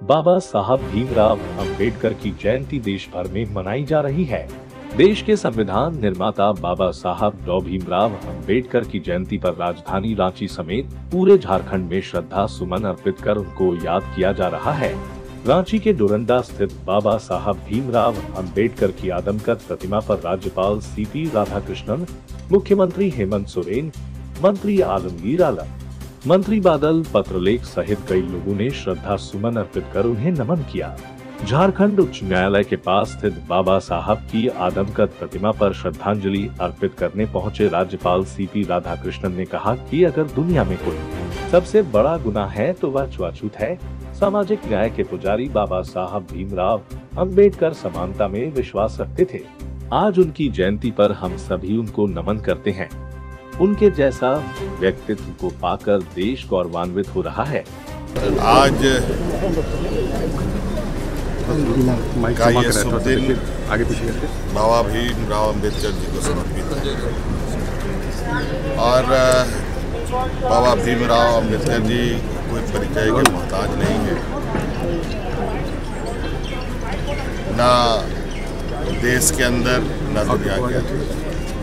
बाबा साहब भीमराव अंबेडकर की जयंती देश भर में मनाई जा रही है। देश के संविधान निर्माता बाबा साहब डॉ भीमराव अंबेडकर की जयंती पर राजधानी रांची समेत पूरे झारखंड में श्रद्धा सुमन अर्पित कर उनको याद किया जा रहा है। रांची के डोरंडा स्थित बाबा साहब भीमराव अंबेडकर की आदमकद प्रतिमा पर राज्यपाल सीपी राधाकृष्णन, मुख्यमंत्री हेमंत सोरेन, मंत्री आलमगीर आलम, मंत्री बादल पत्रलेख सहित कई लोगों ने श्रद्धा सुमन अर्पित कर उन्हें नमन किया। झारखंड उच्च न्यायालय के पास स्थित बाबा साहब की आदमकद प्रतिमा पर श्रद्धांजलि अर्पित करने पहुंचे राज्यपाल सीपी राधाकृष्णन ने कहा कि अगर दुनिया में कोई सबसे बड़ा गुनाह है तो वह छुआछूत है। सामाजिक न्याय के पुजारी बाबा साहब भीमराव अंबेडकर समानता में विश्वास रखते थे। आज उनकी जयंती पर हम सभी उनको नमन करते हैं। उनके जैसा व्यक्तित्व को पाकर देश गौरवान्वित हो रहा है। आज का ये शुभ दिन बाबा भीमराव अंबेडकर जी को समर्पित है और बाबा भीमराव अंबेडकर जी कोई परिचय के मोहताज नहीं है, ना देश के अंदर न दुनिया के अंदर।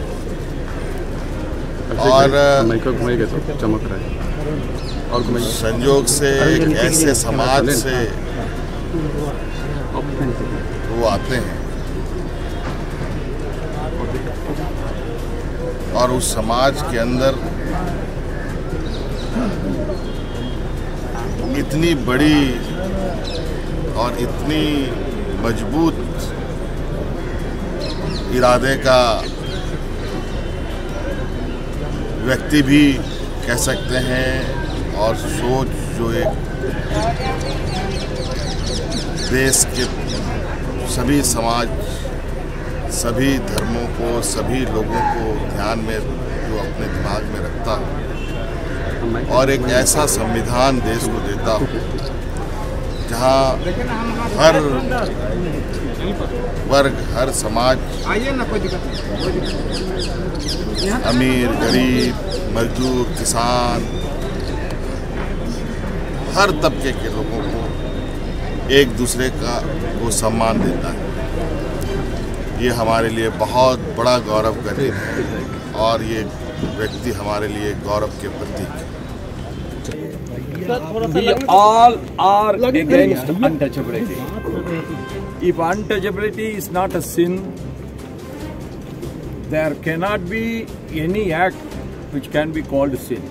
और चमक रहा है और संयोग से एक ऐसे समाज से वो आते हैं और उस समाज के अंदर इतनी बड़ी और इतनी मजबूत इरादे का व्यक्ति भी कह सकते हैं और सोच जो एक देश के सभी समाज, सभी धर्मों को, सभी लोगों को ध्यान में जो अपने दिमाग में रखता हूँ और एक ऐसा संविधान देश को देता हूँ जहाँ हर वर्ग, हर समाज, अमीर, गरीब, मजदूर, किसान, हर तबके के लोगों को एक दूसरे को सम्मान देता है। ये हमारे लिए बहुत बड़ा गौरव का दिन है और ये व्यक्ति हमारे लिए गौरव के प्रतीक है। We all are against untouchability. If untouchability is not a sin, there cannot be any act which can be called sin.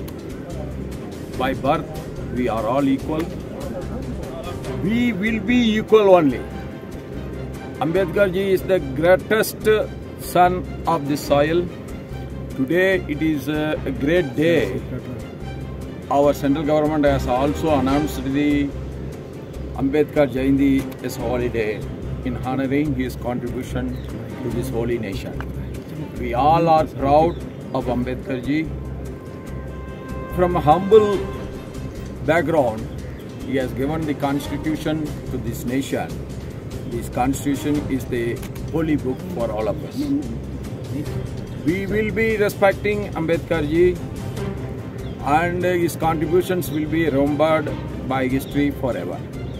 By birth, we are all equal. We will be equal only. Ambedkar ji is the greatest son of the soil. Today it is a great day. Our central government has also announced the Ambedkar Jayanti as a holiday in honoring his contribution to this holy nation. We all are proud of Ambedkar ji. From a humble background, he has given the constitution to this nation. This constitution is the holy book for all of us. We will be respecting Ambedkar ji and his contributions will be remembered by history forever.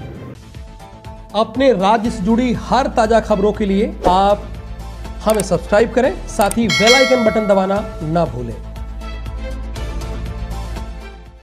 अपने राज्य से जुड़ी हर ताजा खबरों के लिए आप हमें सब्सक्राइब करें, साथ ही बेल आइकन बटन दबाना ना भूलें।